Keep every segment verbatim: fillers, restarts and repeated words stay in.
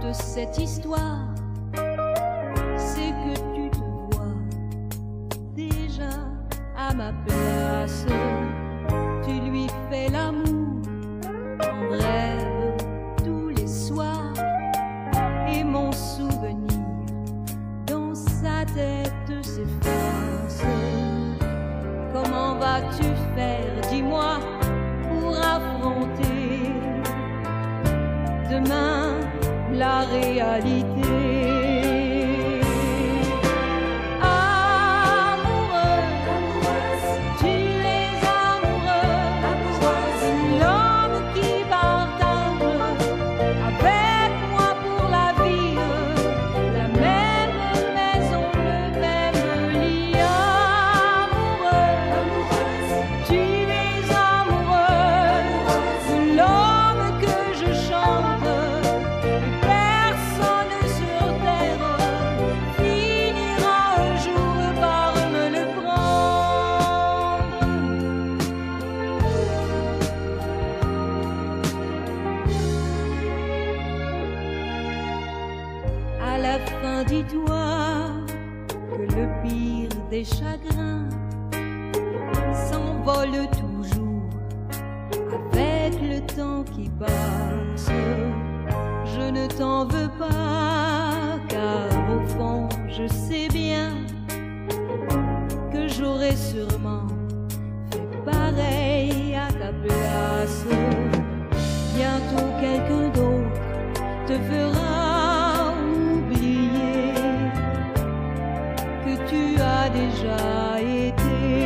de cette histoire, c'est que tu te vois déjà à ma place. Tu lui fais l'amour en rêve tous les soirs, et mon souvenir dans sa tête s'efface. Comment vas-tu faire, dis-moi, pour affronter demain la réalité? À la fin, dis-toi que le pire des chagrins s'envole toujours avec le temps qui passe. Je ne t'en veux pas, car au fond je sais bien que j'aurais sûrement fait pareil à ta place. Bientôt quelqu'un d'autre te fera oublier que tu as déjà été.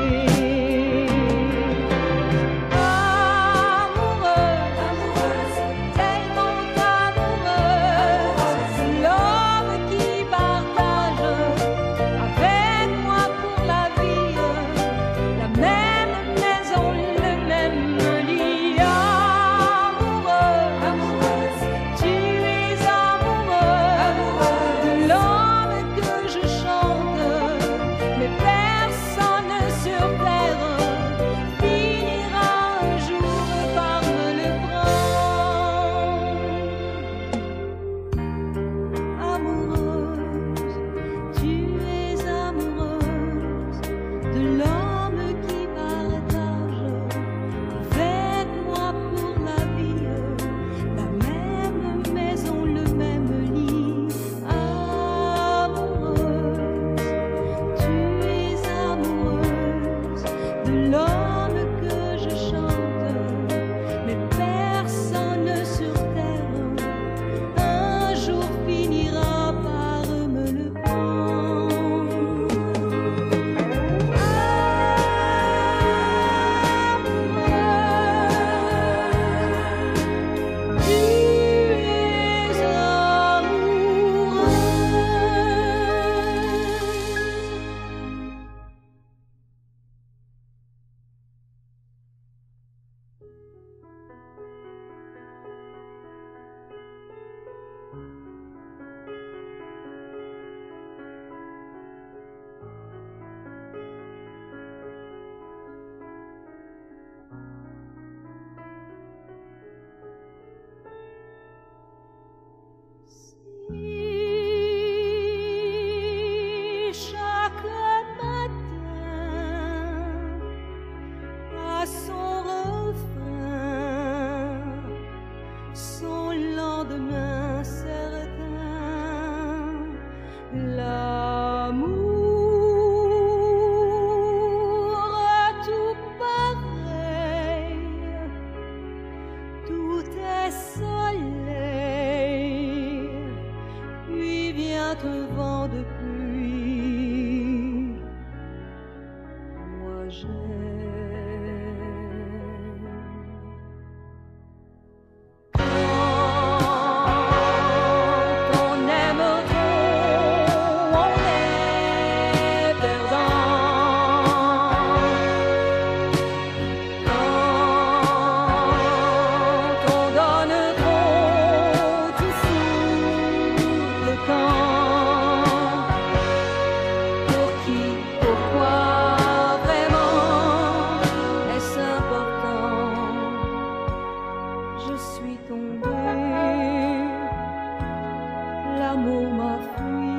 te vent de pluie, moi j'aime. Quand on aime trop, on est perdant. Quand on donne trop, tu fous le camp. Je suis tombée l'amour m'a fui.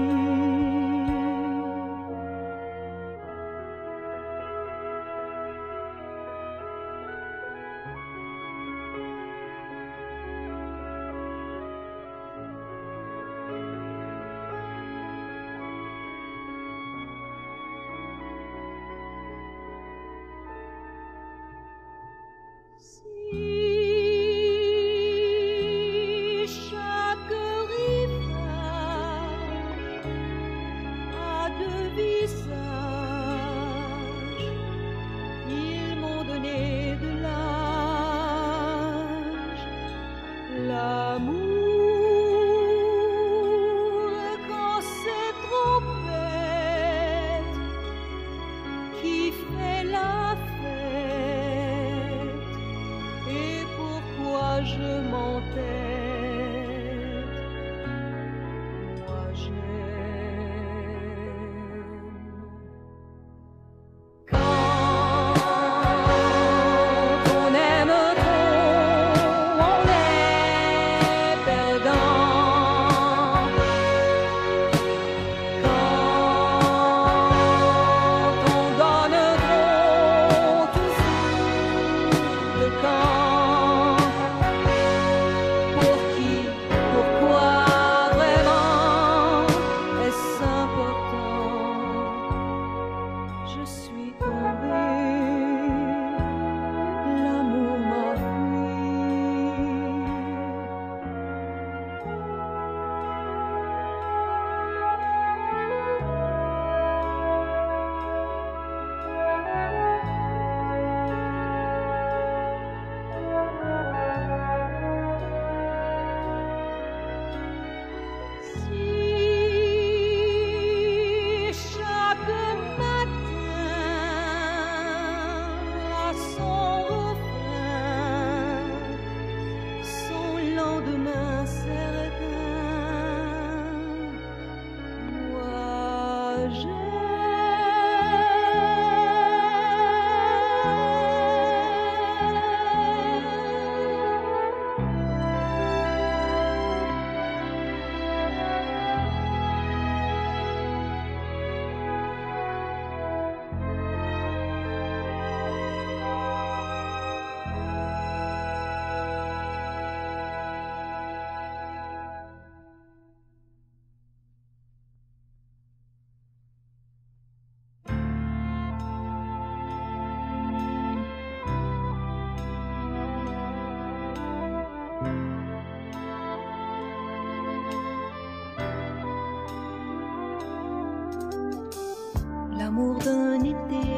L'amour d'un été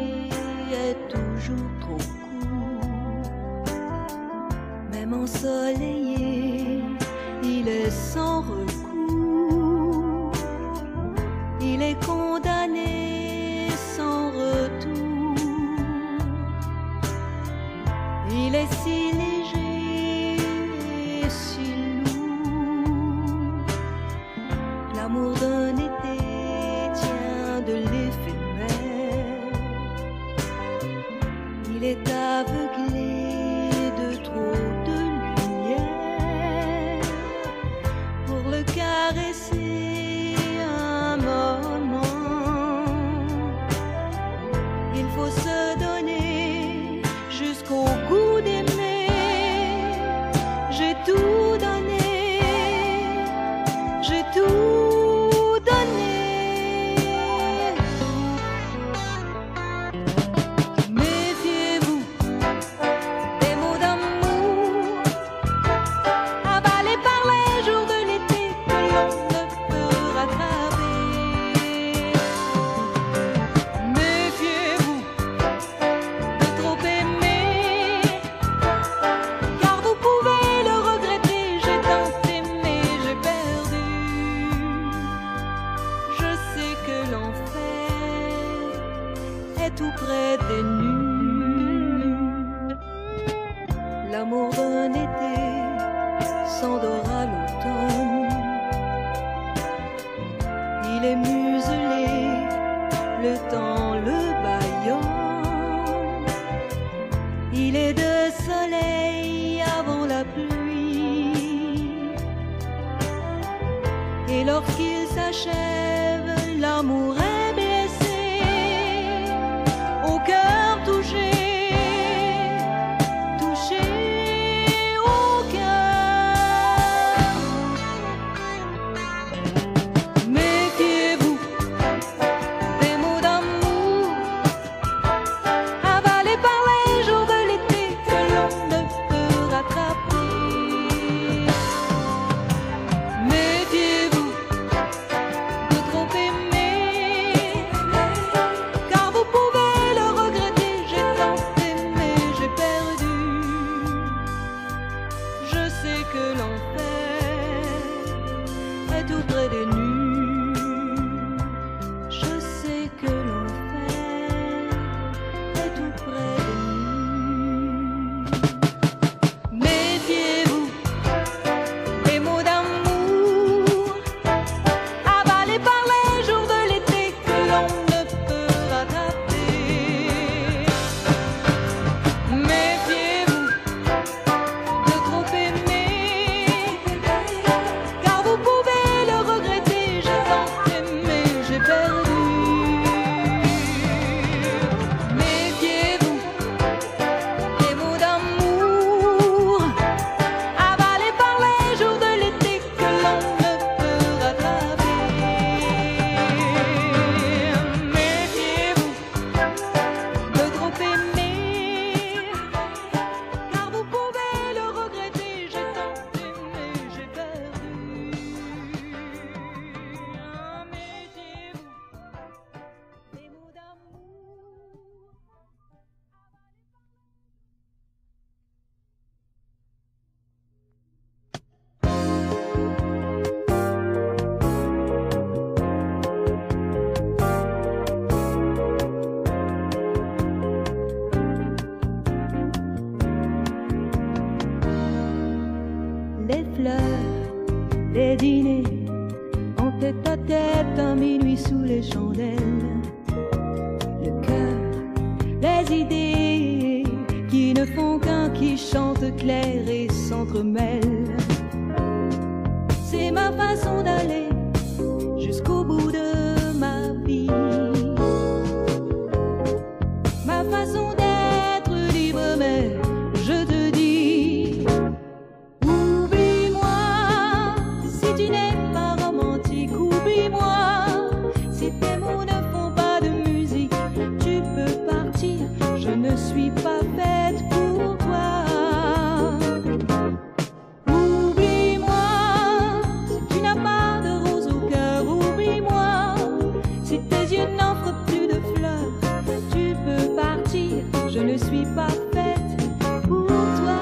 est toujours trop court. Même ensoleillé, il est sans recours. Il est condamné sans retour. Il est si léger et si lourd. L'amour d'un été de l'éphémère, il est aveuglé de trop de lumière pour le caresser un moment. Il faut se donner jusqu'au goût d'aimer. J'ai tout donné, j'ai tout donné. Tout près des nues, l'amour d'un été s'endort à l'automne. Il est muselé, le temps le bâillonne. Il est de soleil avant la pluie. Et lorsqu'il s'achève, l'amour est blessé, au cœur touché, touché au cœur. Méfiez-vous des mots d'amour, avalés par les jours de l'été que l'on ne peut rattraper. Méfiez-vous de trop aimer, car vous pouvez le regretter. J'ai tant aimé, j'ai perdu. Je sais que l'enfer est tout près des nues. Je sais que l'enfer est tout près des nues. Méfiez-vous des mots d'amour, avalés par les jours de l'été que l'on ne peut rattraper. Méfiez-vous de trop aimer, car vous pouvez le regretter. J'ai tant aimé, j'ai perdu. Méfiez-vous des mots d'amour, avalés par les jours de l'été que l'on ne peut rattraper. Méfiez-vous de trop aimer, car vous pouvez le regretter. J'ai tant aimé, j'ai perdu. Méfiez-vous des mots d'amour. Les fleurs, les dîners, en tête à tête à minuit sous les chandelles. Le cœur, les idées qui ne font qu'un, qui chantent clair et s'entremêlent. C'est ma façon d'aller jusqu'au bout de ma vie, ma façon d'être libre, mais je te dis, oublie-moi si tu n'es pas romantique, oublie-moi si tes mots ne font pas de musique. Tu peux partir, je ne suis pas faite pour toi. Oublie-moi si tu n'as pas de rose au cœur, oublie-moi si tes yeux n'offrent plus de fleurs. Tu peux partir, je ne suis pas faite pour toi.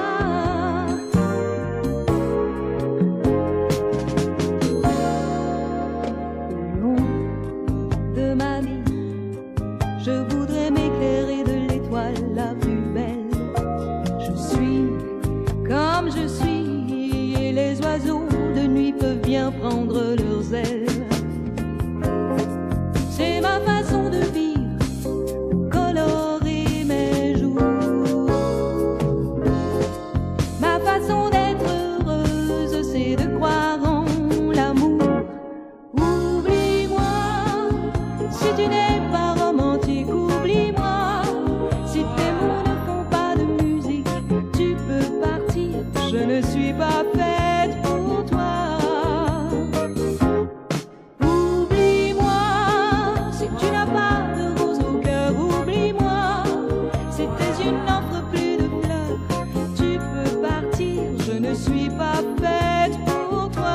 Au long de ma vie, je voudrais m'éclairer de l'étoile la plus belle. Je suis comme je suis, et les oiseaux de nuit peuvent bien prendre leurs ailes. C'est ma façon de vivre, colorer mes jours. Ma façon d'être heureuse, c'est de croire en l'amour. Oublie-moi si tu n'es pas romantique, oublie-moi si tes mots ne font pas de musique. Tu peux partir, je ne suis pas faite pour toi. Oublie-moi si tu n'as pas de rose au cœur, oublie-moi si tes yeux n'offrent plus de fleurs. Tu peux partir, je ne suis pas faite pour toi.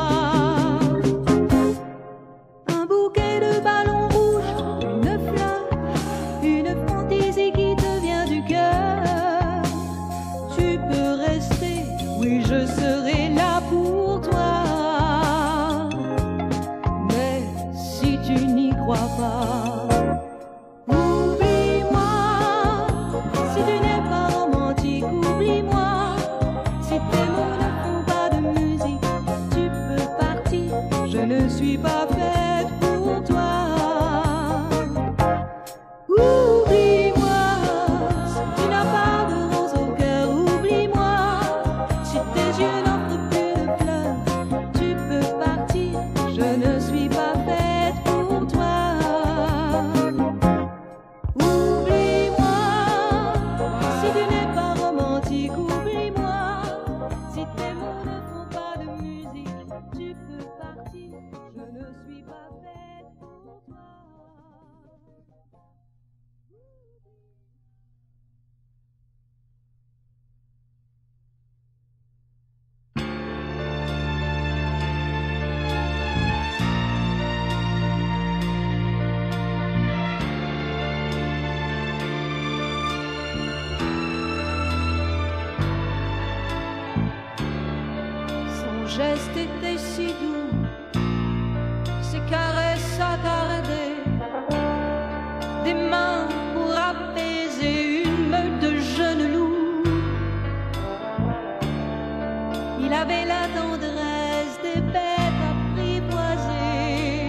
Un bouquet de ballons rouges, une fleur, une fantaisie qui te vient du cœur. Tu peux rester, oui, je serai là pour toi. Mais si tu n'y crois pas, oublie-moi si tu n'es pas romantique, oublie-moi si tes mots ne font pas de musique. ne font pas de musique, tu peux partir, je ne suis pas faite pour toi. Son geste était si doux, ses caresses attardaient, des mains pour apaiser une meute de jeunes loups. Il avait la tendresse des bêtes apprivoisées,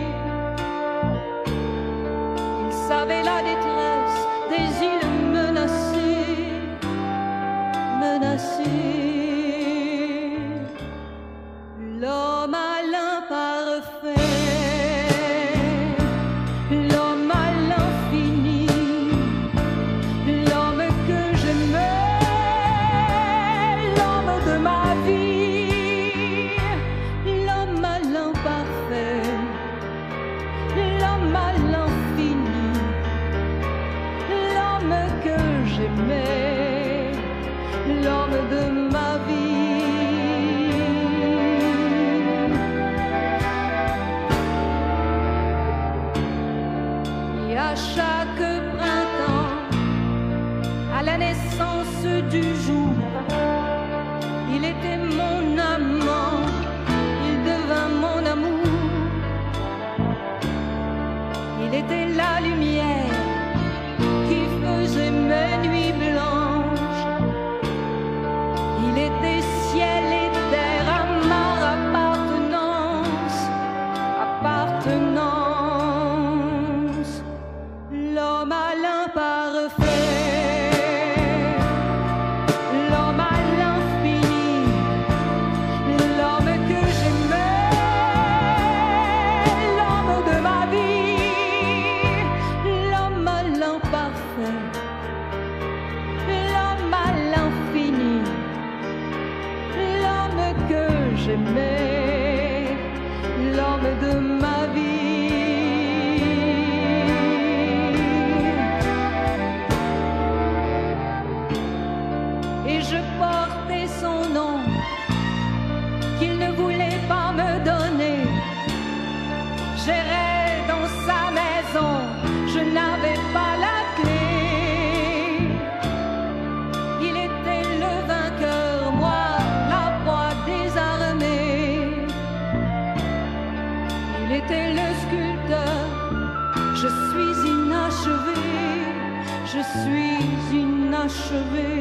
il savait la détresse des îles menacées, menacées. L'homme à l'imparfait, l'homme à l'infini, l'homme que j'aimais, l'homme de ma vie, l'homme à l'imparfait, l'homme à l'infini, l'homme que j'aimais, l'homme de ma vie. À chaque printemps, à la naissance du jour, il était mon amant, il devint mon amour. Il était la lumière qui faisait mes nuits blanches. Il était ciel et terre à ma appartenance, appartenance. L'homme à l'imparfait, l'homme à l'infini, l'homme que j'aimais, l'homme de ma vie, l'homme à l'imparfait, l'homme à l'infini, l'homme que j'aimais, l'homme de ma vie. Et je portais son nom, qu'il ne voulait pas me donner. J'errais dans sa maison, je n'avais pas la clé. Il était le vainqueur, moi la proie désarmée. Il était le sculpteur, je suis inachevé, je suis inachevé.